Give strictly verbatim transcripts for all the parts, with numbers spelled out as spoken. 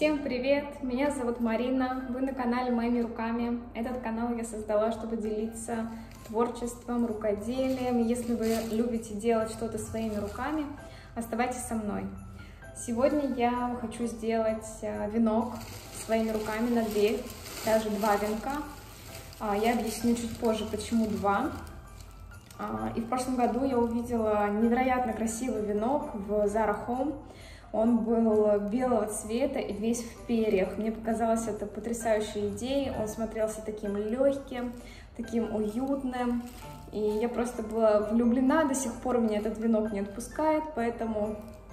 Всем привет! Меня зовут Марина, вы на канале Моими руками. Этот канал я создала, чтобы делиться творчеством, рукоделием. Если вы любите делать что-то своими руками, оставайтесь со мной. Сегодня я хочу сделать венок своими руками на дверь, даже два венка. Я объясню чуть позже, почему два. И в прошлом году я увидела невероятно красивый венок в Zara Home. Он был белого цвета и весь в перьях. Мне показалось это потрясающей идеей. Он смотрелся таким легким, таким уютным. И я просто была влюблена. До сих пор меня этот венок не отпускает, поэтому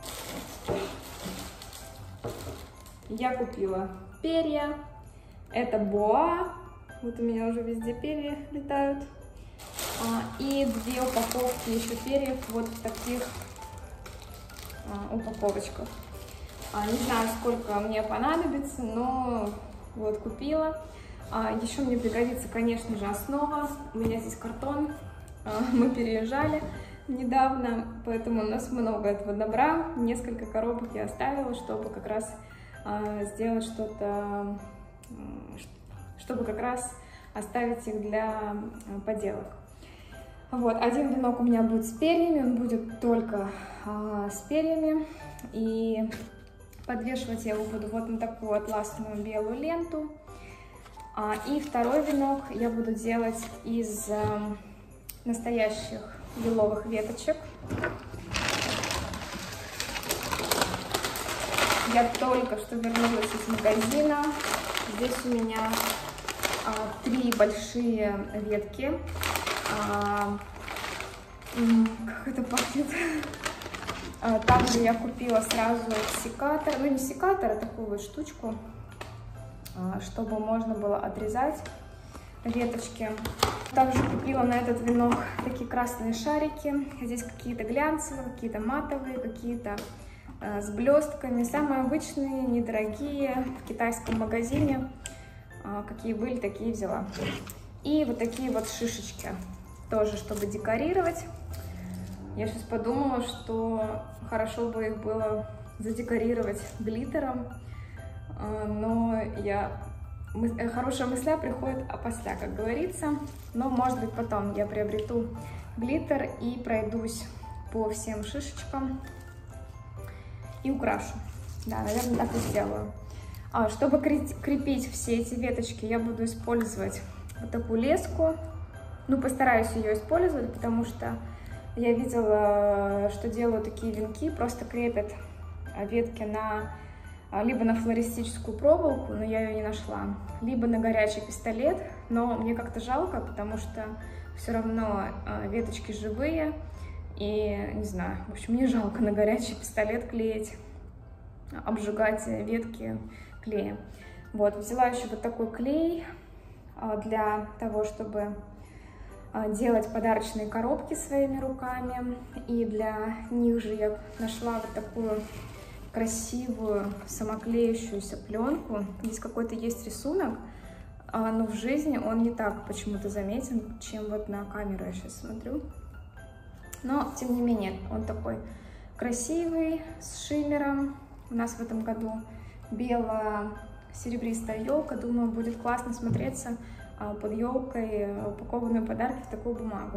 я купила перья. Это боа. Вот у меня уже везде перья летают. И две упаковки еще перьев вот в таких упаковочках. Не знаю, сколько мне понадобится, но вот купила. Еще мне пригодится, конечно же, основа. У меня здесь картон. Мы переезжали недавно, поэтому у нас много этого добра. Несколько коробок я оставила, чтобы как раз сделать что-то, чтобы как раз оставить их для поделок. Вот, один венок у меня будет с перьями, он будет только а, с перьями, и подвешивать я его буду вот на такую атласную белую ленту. А, и второй венок я буду делать из а, настоящих еловых веточек. Я только что вернулась из магазина. Здесь у меня а, три большие ветки. А, как это пахнет. А, также я купила сразу секатор, ну не секатор, а такую вот штучку, а, чтобы можно было отрезать веточки. Также купила на этот венок такие красные шарики. Здесь какие-то глянцевые, какие-то матовые, какие-то а, с блестками. Самые обычные, недорогие, в китайском магазине. А, какие были, такие взяла. И вот такие вот шишечки, тоже чтобы декорировать. Я сейчас подумала, что хорошо бы их было задекорировать глиттером, но я... хорошая мысля приходит опосля, как говорится. Но, может быть, потом я приобрету глиттер и пройдусь по всем шишечкам и украшу. Да, наверное, так и сделаю. А, чтобы крепить все эти веточки, я буду использовать вот такую леску. Ну, постараюсь ее использовать, потому что я видела, что делают такие венки, просто крепят ветки на либо на флористическую проволоку, но я ее не нашла, либо на горячий пистолет, но мне как-то жалко, потому что все равно веточки живые, и не знаю, в общем, мне жалко на горячий пистолет клеить, обжигать ветки клеем. Вот, взяла еще вот такой клей для того, чтобы делать подарочные коробки своими руками. И для них же я нашла вот такую красивую самоклеющуюся пленку. Здесь какой-то есть рисунок, но в жизни он не так почему-то заметен, чем вот на камеру я сейчас смотрю. Но, тем не менее, он такой красивый, с шиммером. У нас в этом году бело-серебристая елка. Думаю, будет классно смотреться под елкой, упакованные подарки в такую бумагу.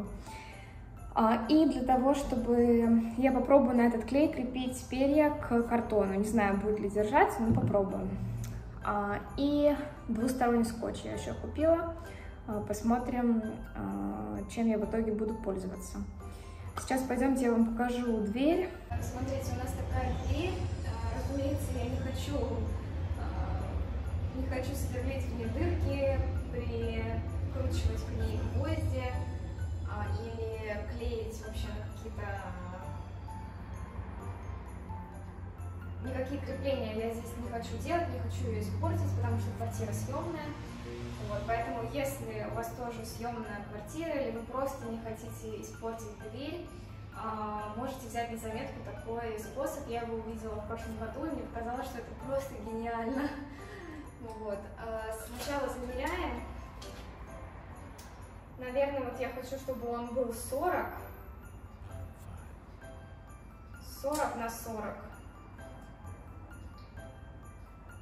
И для того, чтобы... Я попробую на этот клей крепить перья к картону. Не знаю, будет ли держаться, но попробуем. И двусторонний скотч я еще купила. Посмотрим, чем я в итоге буду пользоваться. Сейчас пойдемте, я вам покажу дверь. Смотрите, у нас такая дверь. Разумеется, я не хочу, не хочу сверлить в ней дырки, прикручивать к ней гвозди а, или клеить вообще какие-то... Никакие крепления я здесь не хочу делать, не хочу ее испортить, потому что квартира съемная. Вот, поэтому, если у вас тоже съемная квартира, или вы просто не хотите испортить дверь, а, можете взять на заметку такой способ. Я его увидела в прошлом году, и мне показалось, что это просто гениально. Вот. Сначала замеряем. Наверное, вот я хочу, чтобы он был сорок. сорок на сорок.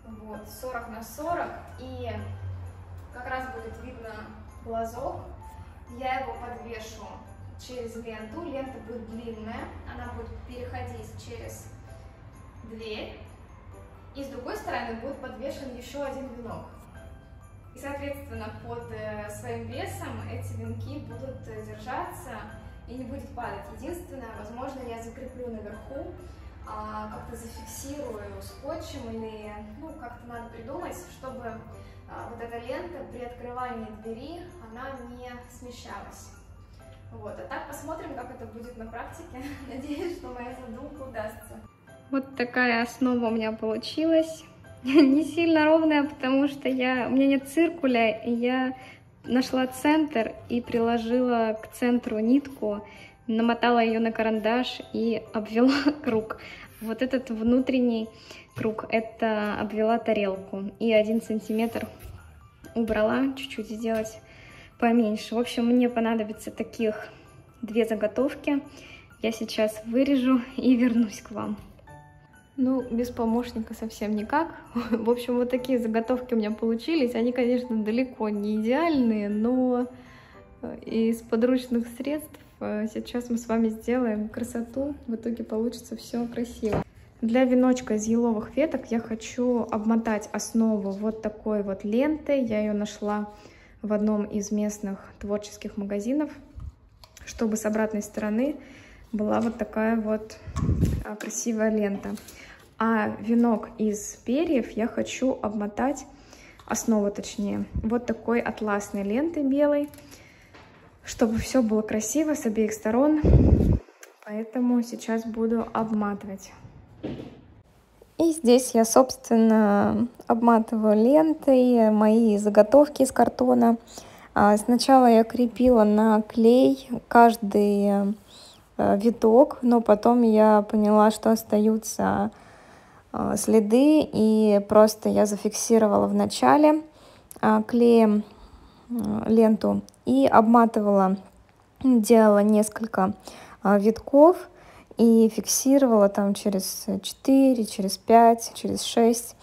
вот, сорок на сорок, и как раз будет видно глазок. Я его подвешу через ленту, лента будет длинная, она будет переходить через дверь, и с другой стороны будет подвешен еще один венок. И, соответственно, под своим весом эти венки будут держаться и не будет падать. Единственное, возможно, я закреплю наверху, как-то зафиксирую скотчем или, ну, как-то надо придумать, чтобы вот эта лента при открывании двери, она не смещалась. Вот, а так посмотрим, как это будет на практике. Надеюсь, что моя задумка удастся. Вот такая основа у меня получилась. Не сильно ровная, потому что я, у меня нет циркуля, и я нашла центр и приложила к центру нитку, намотала ее на карандаш и обвела круг. Вот этот внутренний круг, это обвела тарелку. И один сантиметр убрала, чуть-чуть сделать поменьше. В общем, мне понадобится таких две заготовки. Я сейчас вырежу и вернусь к вам. Ну, без помощника совсем никак. В общем, вот такие заготовки у меня получились. Они, конечно, далеко не идеальные, но из подручных средств сейчас мы с вами сделаем красоту. В итоге получится все красиво. Для веночка из еловых веток я хочу обмотать основу вот такой вот лентой. Я ее нашла в одном из местных творческих магазинов, чтобы с обратной стороны была вот такая вот красивая лента. А венок из перьев я хочу обмотать, основу точнее, вот такой атласной лентой белой, чтобы все было красиво с обеих сторон. Поэтому сейчас буду обматывать. И здесь я, собственно, обматываю лентой мои заготовки из картона. Сначала я крепила на клей каждый виток, но потом я поняла, что остаются следы, и просто я зафиксировала в начале клеем ленту и обматывала, делала несколько витков и фиксировала там через четыре, через пять, через шесть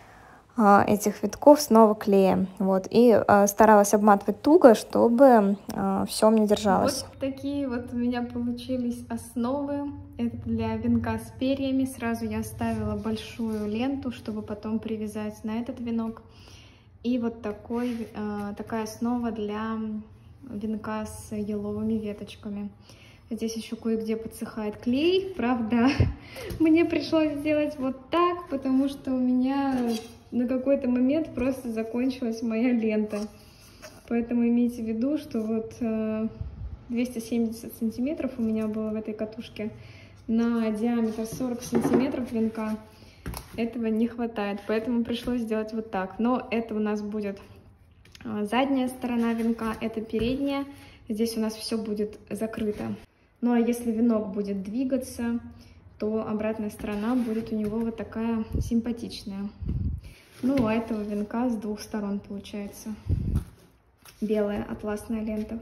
этих витков снова клеем. Вот. И э, старалась обматывать туго, чтобы э, все мне держалось. Вот такие вот у меня получились основы. Это для венка с перьями. Сразу я оставила большую ленту, чтобы потом привязать на этот венок. И вот такой, э, такая основа для венка с еловыми веточками. Здесь еще кое-где подсыхает клей. Правда, мне пришлось сделать вот так, потому что у меня на какой-то момент просто закончилась моя лента. Поэтому имейте в виду, что вот двести семьдесят сантиметров у меня было в этой катушке на диаметр сорок сантиметров венка. Этого не хватает, поэтому пришлось сделать вот так. Но это у нас будет задняя сторона венка, это передняя. Здесь у нас все будет закрыто. Ну а если венок будет двигаться, то обратная сторона будет у него вот такая симпатичная. Ну, а этого венка с двух сторон получается белая атласная лента.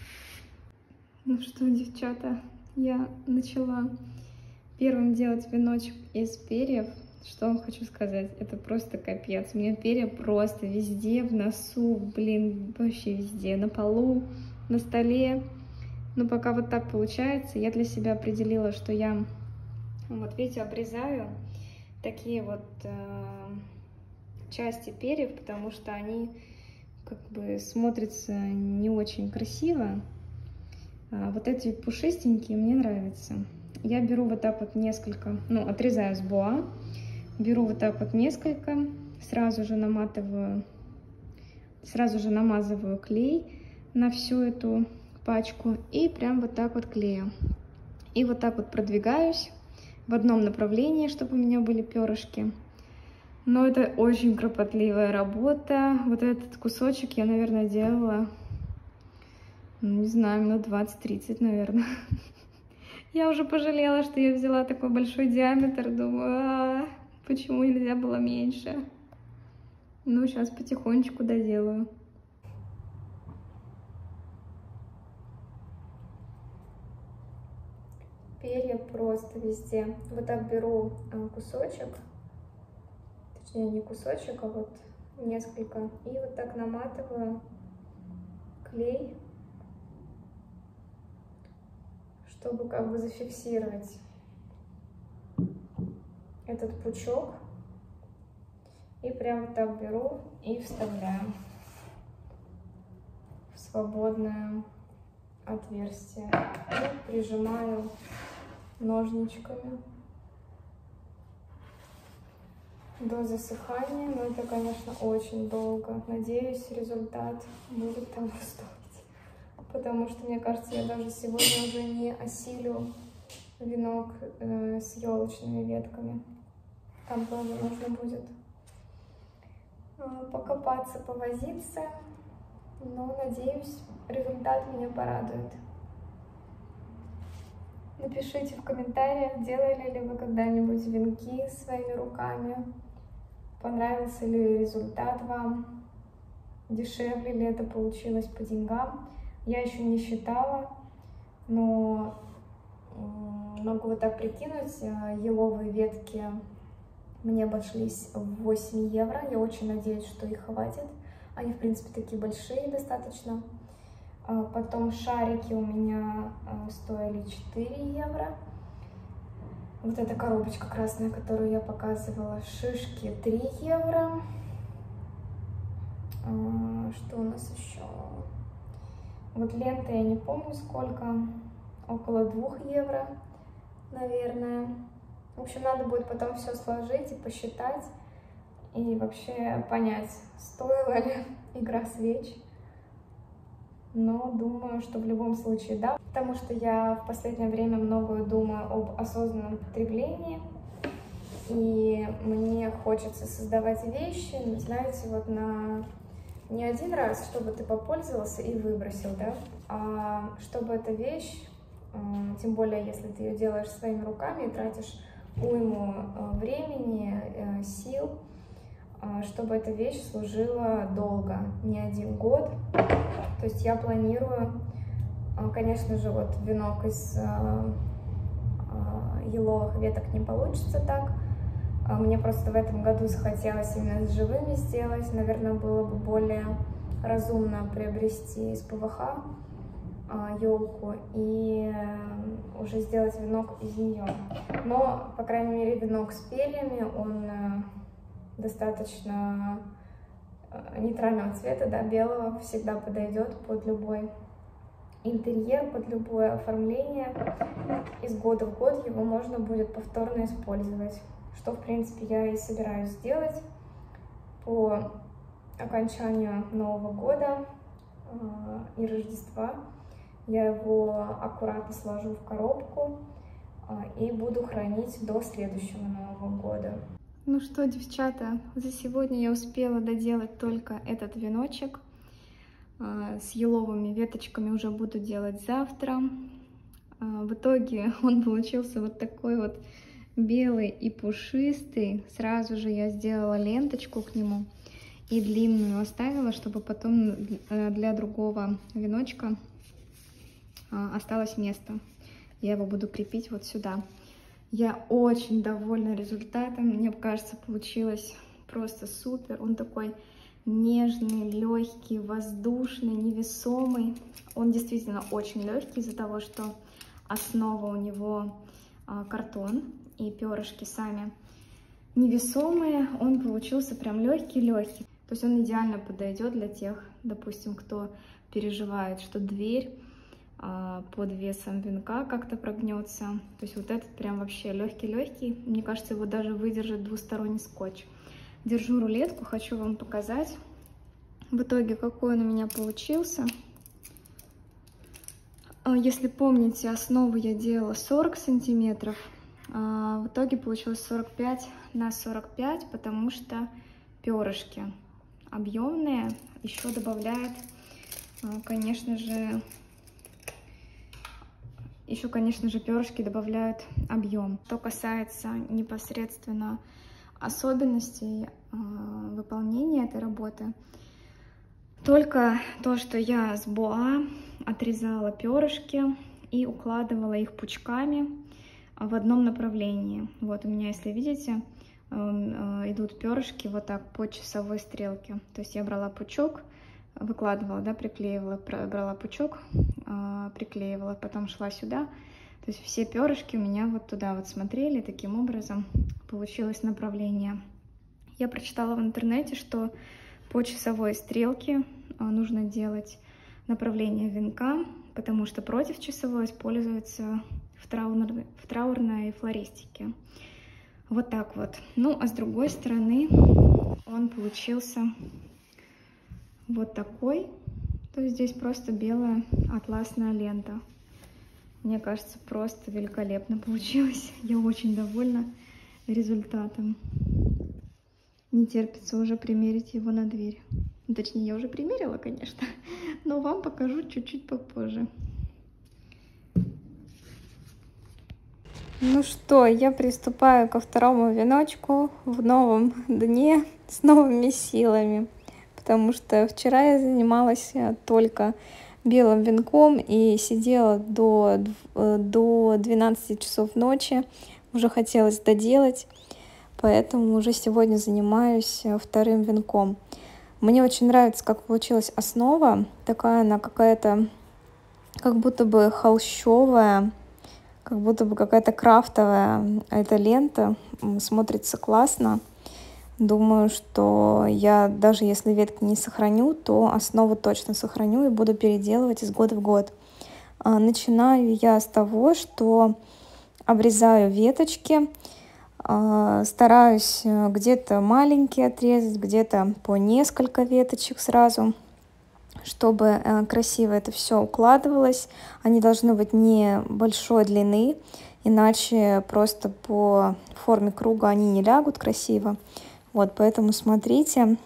Ну что, девчата, я начала первым делать веночек из перьев. Что вам хочу сказать? Это просто капец. У меня перья просто везде, в носу, блин, вообще везде. На полу, на столе. Но пока вот так получается, я для себя определила, что я, вот видите, обрезаю такие вот э, части перьев, потому что они как бы смотрятся не очень красиво. А вот эти пушистенькие мне нравятся. Я беру вот так вот несколько, ну, отрезаю с боа, беру вот так вот несколько, сразу же наматываю, сразу же намазываю клей на всю эту пачку и прям вот так вот клею. И вот так вот продвигаюсь в одном направлении, чтобы у меня были перышки. Но это очень кропотливая работа. Вот этот кусочек я, наверное, делала, ну, не знаю, минут двадцать-тридцать, наверное. Я уже пожалела, что я взяла такой большой диаметр. Думаю, а, почему нельзя было меньше? Ну, сейчас потихонечку доделаю. Перья просто везде. Вот так беру кусочек, точнее не кусочек, а вот несколько. И вот так наматываю клей, чтобы как бы зафиксировать этот пучок. И прям вот так беру и вставляю в свободное отверстие. И прижимаю ножничками до засыхания. Но это, конечно, очень долго. Надеюсь, результат будет того стоить. Потому что, мне кажется, я даже сегодня уже не осилю венок э, с елочными ветками. Там тоже нужно будет э, покопаться, повозиться. Но, надеюсь, результат меня порадует. Напишите в комментариях, делали ли вы когда-нибудь венки своими руками. Понравился ли результат вам? Дешевле ли это получилось по деньгам? Я еще не считала, но могу вот так прикинуть. Еловые ветки мне обошлись в восемь евро. Я очень надеюсь, что их хватит. Они, в принципе, такие большие достаточно. Потом шарики у меня стоили четыре евро. Вот эта коробочка красная, которую я показывала, шишки три евро. Что у нас еще? Вот лента я не помню сколько, около двух евро, наверное. В общем, надо будет потом все сложить и посчитать, и вообще понять, стоила ли игра свеч. Но думаю, что в любом случае да, потому что я в последнее время много думаю об осознанном потреблении, и мне хочется создавать вещи, знаете, вот на не один раз, чтобы ты попользовался и выбросил, да, а чтобы эта вещь, тем более если ты ее делаешь своими руками и тратишь уйму времени, сил, чтобы эта вещь служила долго, не один год. То есть я планирую, конечно же, вот венок из еловых веток не получится так. Мне просто в этом году захотелось именно с живыми сделать. Наверное, было бы более разумно приобрести из ПВХ елку и уже сделать венок из нее. Но, по крайней мере, венок с перьями, он достаточно нейтрального цвета, да, белого, всегда подойдет под любой интерьер, под любое оформление. Из года в год его можно будет повторно использовать, что, в принципе, я и собираюсь сделать по окончанию Нового года э, и Рождества. Я его аккуратно сложу в коробку э, и буду хранить до следующего Нового года. Ну что, девчата, за сегодня я успела доделать только этот веночек. С еловыми веточками уже буду делать завтра. В итоге он получился вот такой вот белый и пушистый. Сразу же я сделала ленточку к нему и длинную оставила, чтобы потом для другого веночка осталось место. Я его буду крепить вот сюда. Я очень довольна результатом. Мне кажется, получилось просто супер. Он такой нежный, легкий, воздушный, невесомый. Он действительно очень легкий из-за того, что основа у него а, картон и перышки сами невесомые. Он получился прям легкий-легкий. То есть он идеально подойдет для тех, допустим, кто переживает, что дверь под весом венка как-то прогнется. То есть вот этот прям вообще легкий-легкий. Мне кажется, его даже выдержит двусторонний скотч. Держу рулетку, хочу вам показать в итоге, какой он у меня получился. Если помните, основу я делала сорок сантиметров. В итоге получилось сорок пять на сорок пять, потому что перышки объемные. Еще добавляет, конечно же, Еще, конечно же, перышки добавляют объем. Что касается непосредственно особенностей э, выполнения этой работы, только то, что я с боа отрезала перышки и укладывала их пучками в одном направлении. Вот у меня, если видите, идут перышки вот так по часовой стрелке. То есть я брала пучок, выкладывала, да, приклеивала, брала пучок, приклеивала, потом шла сюда. То есть все перышки у меня вот туда вот смотрели, таким образом получилось направление. Я прочитала в интернете, что по часовой стрелке нужно делать направление венка, потому что против часовой используется в траурной, в траурной флористике. Вот так вот. Ну, а с другой стороны он получился вот такой. То есть здесь просто белая атласная лента. Мне кажется, просто великолепно получилось. Я очень довольна результатом. Не терпится уже примерить его на дверь. Точнее, я уже примерила, конечно, но вам покажу чуть-чуть попозже. Ну что, я приступаю ко второму веночку в новом дне с новыми силами, потому что вчера я занималась только белым венком и сидела до, до двенадцати часов ночи, уже хотелось доделать, поэтому уже сегодня занимаюсь вторым венком. Мне очень нравится, как получилась основа, такая она какая-то, как будто бы холщовая, как будто бы какая-то крафтовая эта лента, смотрится классно. Думаю, что я даже если ветки не сохраню, то основу точно сохраню и буду переделывать из года в год. Начинаю я с того, что обрезаю веточки, стараюсь где-то маленькие отрезать, где-то по несколько веточек сразу, чтобы красиво это все укладывалось. Они должны быть не большой длины, иначе просто по форме круга они не лягут красиво. Вот, поэтому смотрите.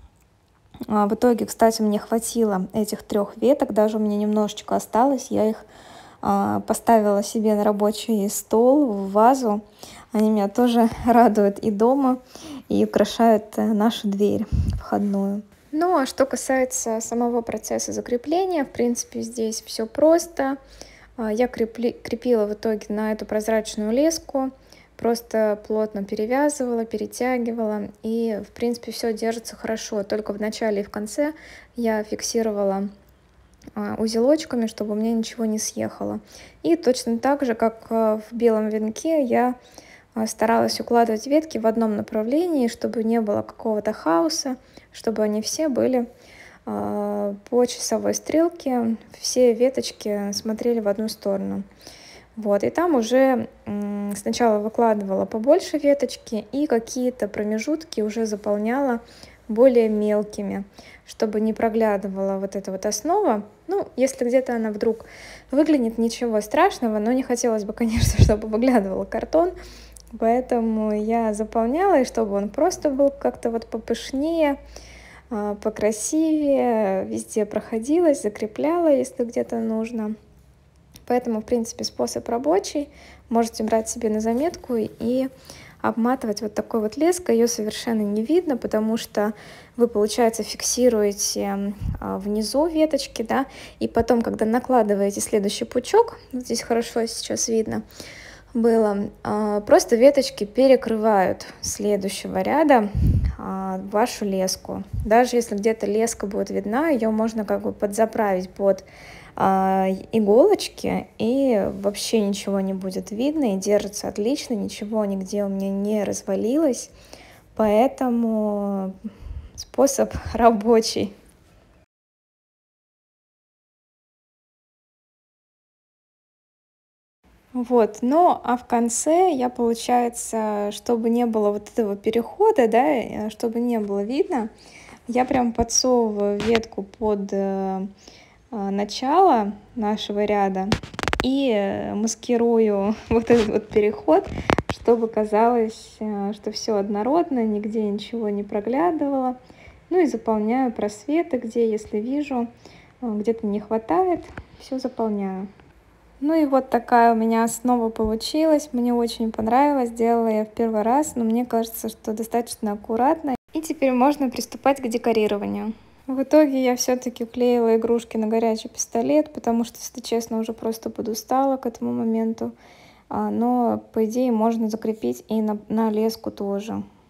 В итоге, кстати, мне хватило этих трех веток, даже у меня немножечко осталось. Я их поставила себе на рабочий стол, в вазу. Они меня тоже радуют и дома, и украшают нашу дверь входную. Ну, а что касается самого процесса закрепления, в принципе, здесь все просто. Я крепли, крепила в итоге на эту прозрачную леску, просто плотно перевязывала, перетягивала, и, в принципе, все держится хорошо. Только в начале и в конце я фиксировала узелочками, чтобы у меня ничего не съехало. И точно так же, как в белом венке, я старалась укладывать ветки в одном направлении, чтобы не было какого-то хаоса, чтобы они все были э, по часовой стрелке, все веточки смотрели в одну сторону. Вот, и там уже э, сначала выкладывала побольше веточки и какие-то промежутки уже заполняла более мелкими, чтобы не проглядывала вот эта вот основа. Ну, если где-то она вдруг выглянет, ничего страшного, но не хотелось бы, конечно, чтобы выглядывал картон. Поэтому я заполняла, и чтобы он просто был как-то вот попышнее, покрасивее, везде проходилась, закрепляла, если где-то нужно. Поэтому, в принципе, способ рабочий. Можете брать себе на заметку и обматывать вот такой вот леской. Ее совершенно не видно, потому что вы, получается, фиксируете внизу веточки, да, и потом, когда накладываете следующий пучок, вот здесь хорошо сейчас видно, было, просто веточки перекрывают следующего ряда вашу леску. Даже если где-то леска будет видна, ее можно как бы подзаправить под иголочки, и вообще ничего не будет видно, и держится отлично, ничего нигде у меня не развалилось, поэтому способ рабочий. Вот, ну а в конце я, получается, чтобы не было вот этого перехода, да, чтобы не было видно, я прям подсовываю ветку под э, начало нашего ряда и маскирую вот этот вот переход, чтобы казалось, что все однородно, нигде ничего не проглядывало. Ну и заполняю просветы, где, если вижу, где-то не хватает, все заполняю. Ну и вот такая у меня основа получилась. Мне очень понравилось, сделала я в первый раз, но мне кажется, что достаточно аккуратно. И теперь можно приступать к декорированию. В итоге я все-таки клеила игрушки на горячий пистолет, потому что, если честно, уже просто подустала к этому моменту. Но, по идее, можно закрепить и на, на леску тоже.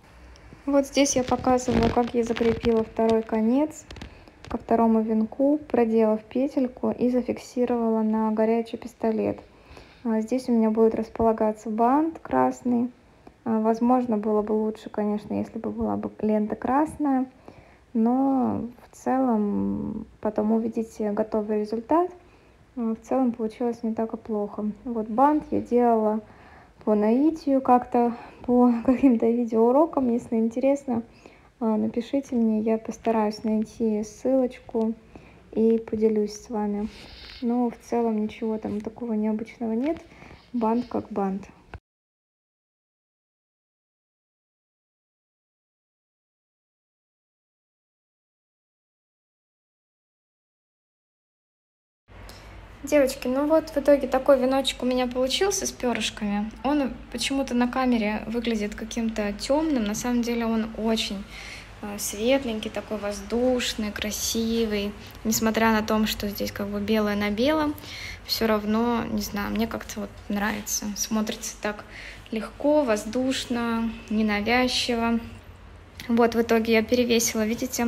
Вот здесь я показываю, как я закрепила второй конец ко второму венку, проделав петельку и зафиксировала на горячий пистолет. Здесь у меня будет располагаться бант красный. Возможно, было бы лучше, конечно, если бы была бы лента красная, но в целом потом увидите готовый результат. В целом получилось не так и плохо. Вот бант я делала по наитию, как-то по каким-то видеоурокам. Если интересно, напишите мне, я постараюсь найти ссылочку и поделюсь с вами. Но в целом ничего там такого необычного нет. Бант как бант. Девочки, ну вот в итоге такой веночек у меня получился с перышками. Он почему-то на камере выглядит каким-то темным, на самом деле он очень светленький, такой воздушный, красивый. Несмотря на то, что здесь как бы белое на белом, все равно, не знаю, мне как-то вот нравится. Смотрится так легко, воздушно, ненавязчиво. Вот в итоге я перевесила, видите,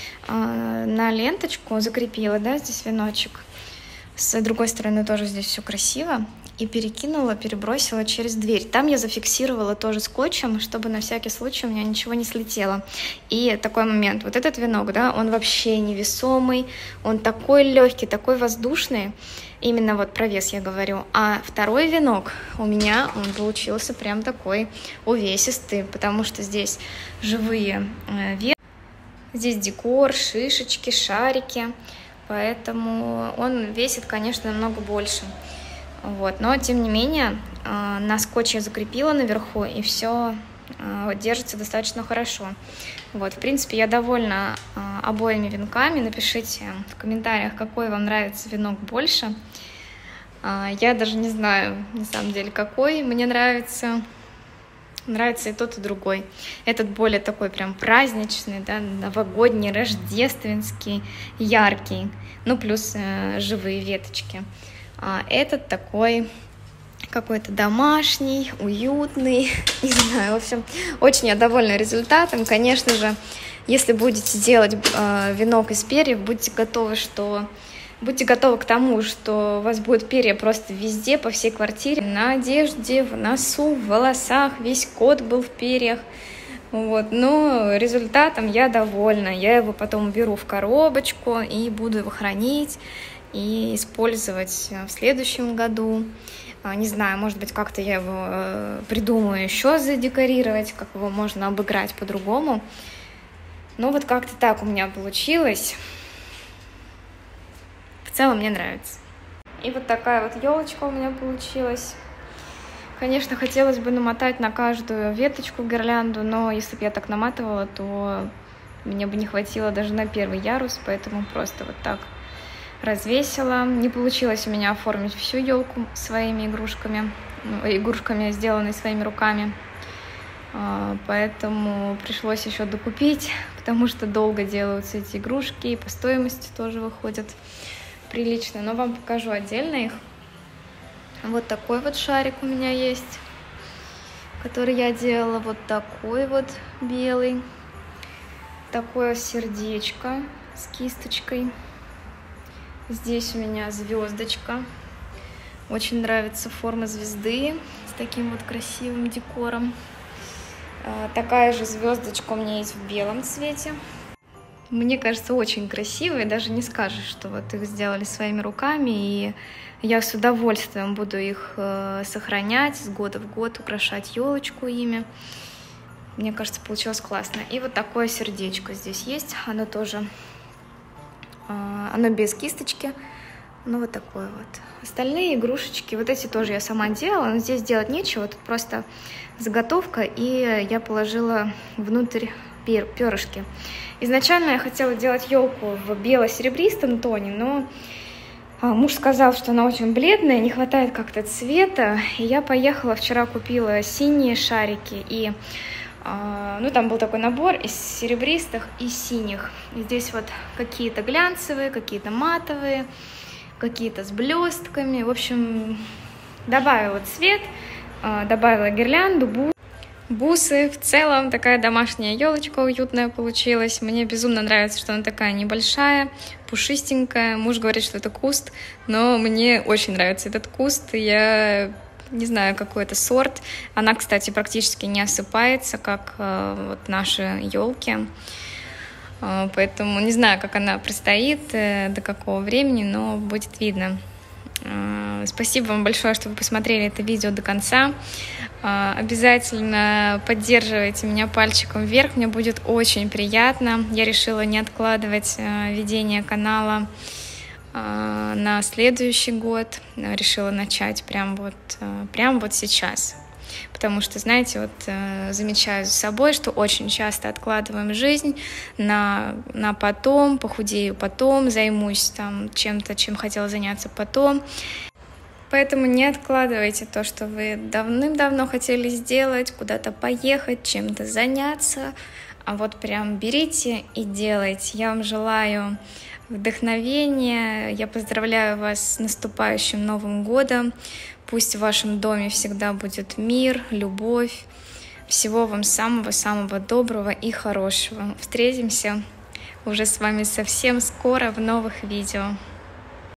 на ленточку, закрепила, да, здесь веночек. С другой стороны тоже здесь все красиво. И перекинула, перебросила через дверь. Там я зафиксировала тоже скотчем, чтобы на всякий случай у меня ничего не слетело. И такой момент. Вот этот венок, да, он вообще невесомый. Он такой легкий, такой воздушный. Именно вот про вес я говорю. А второй венок у меня, он получился прям такой увесистый. Потому что здесь живые ветки. Здесь декор, шишечки, шарики. Поэтому он весит, конечно, намного больше. Вот. Но, тем не менее, на скотче я закрепила наверху, и все держится достаточно хорошо. Вот. В принципе, я довольна обоими венками. Напишите в комментариях, какой вам нравится венок больше. Я даже не знаю, на самом деле, какой мне нравится. Нравится и тот, и другой. Этот более такой прям праздничный, да, новогодний, рождественский, яркий. Ну, плюс э, живые веточки. А этот такой какой-то домашний, уютный. Не знаю, в общем, очень я довольна результатом. Конечно же, если будете делать э, венок из перьев, будьте готовы, что... Будьте готовы к тому, что у вас будет перья просто везде, по всей квартире, на одежде, в носу, в волосах, весь кот был в перьях. Вот. Но результатом я довольна. Я его потом уберу в коробочку и буду его хранить и использовать в следующем году. Не знаю, может быть, как-то я его придумаю еще задекорировать, как его можно обыграть по-другому. Но вот как-то так у меня получилось. В целом мне нравится. И вот такая вот елочка у меня получилась. Конечно, хотелось бы намотать на каждую веточку гирлянду, но если бы я так наматывала, то мне бы не хватило даже на первый ярус, поэтому просто вот так развесила. Не получилось у меня оформить всю елку своими игрушками, ну, игрушками, сделанными своими руками. Поэтому пришлось еще докупить, потому что долго делаются эти игрушки, и по стоимости тоже выходят прилично, но вам покажу отдельно их. Вот такой вот шарик у меня есть, который я делала. Вот такой вот белый. Такое сердечко с кисточкой. Здесь у меня звездочка. Очень нравится форма звезды с таким вот красивым декором. Такая же звездочка у меня есть в белом цвете. Мне кажется, очень красивые, даже не скажешь, что вот их сделали своими руками, и я с удовольствием буду их э, сохранять с года в год, украшать елочку ими. Мне кажется, получилось классно. И вот такое сердечко здесь есть, оно тоже, э, оно без кисточки, ну вот такое вот. Остальные игрушечки, вот эти тоже я сама делала, но здесь делать нечего, тут просто заготовка, и я положила внутрь пер перышки. Изначально я хотела делать елку в бело-серебристом тоне, но муж сказал, что она очень бледная, не хватает как-то цвета. И я поехала, вчера купила синие шарики. И ну, там был такой набор из серебристых и синих. И здесь вот какие-то глянцевые, какие-то матовые, какие-то с блестками. В общем, добавила цвет, добавила гирлянду. бусы. В целом такая домашняя елочка уютная получилась. Мне безумно нравится, что она такая небольшая, пушистенькая. Муж говорит, что это куст, но мне очень нравится этот куст. Я не знаю, какой это сорт. Она, кстати, практически не осыпается, как э, вот наши елки. Э, поэтому не знаю, как она простоит, э, до какого времени, но будет видно. Э, спасибо вам большое, что вы посмотрели это видео до конца. Э, обязательно поддерживайте меня пальчиком вверх, мне будет очень приятно. Я решила не откладывать э, ведение канала на следующий год, решила начать прям вот, прям вот сейчас. Потому что, знаете, вот замечаю за собой, что очень часто откладываем жизнь на, на потом, похудею потом, займусь там чем-то, чем хотела заняться потом. Поэтому не откладывайте то, что вы давным-давно хотели сделать, куда-то поехать, чем-то заняться, а вот прям берите и делайте. Я вам желаю вдохновения. Я поздравляю вас с наступающим Новым годом. Пусть в вашем доме всегда будет мир, любовь. Всего вам самого-самого доброго и хорошего. Встретимся уже с вами совсем скоро в новых видео.